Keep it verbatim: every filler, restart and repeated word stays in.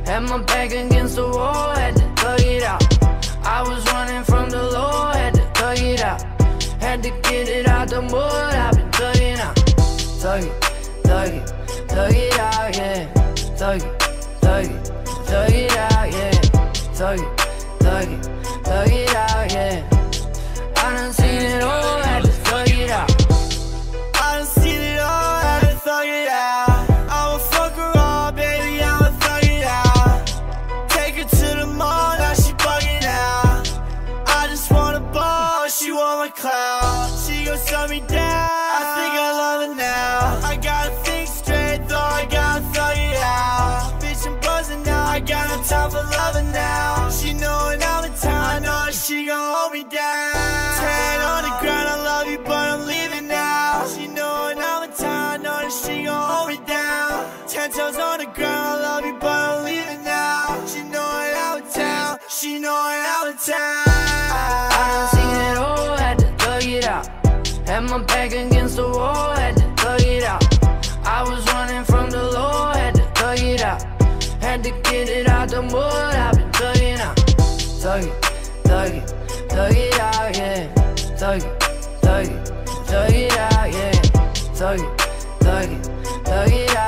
Had my back against the wall, had to thug it out. I was running from the law, had to thug it out. Had to get it out the mud, I've been thugging out. Thug it, thug it, thug it out, yeah. Thug it, thug it, thug it out, yeah. Thug it, thug it, thug it out, yeah. I done seen it all, had to thug it out. I done seen it all, had to thug it out. I'ma fuck her all, baby, I'ma thug it out. Take her to the mall, now she bugging out. I just wanna ball, she want my clout. She gon' shut me down, I think I love her now. I gotta think straight, though I gotta thug it out. Bitch, I'm buzzing now, I got no time for loving now. She knowin' I'm in town, I know that she gon' hold me down. Ten on the ground, I love you, but I'm leaving now. She knowin' I'm in town, I know that she gon' hold me down. Ten toes on the ground, I love you, but I'm leaving now. She knowin' I'm in town, she knowin' I'm in town. I done seen it all, had to thug it out. Had my back against the wall, had to thug it out. I was running from the law, had to thug it out. Had to get it out the mud, I've been thugging out. Thug it, thug it, thug it out, yeah. Thug it, thug it, thug it out, yeah. Thug it, thug it, thug it out.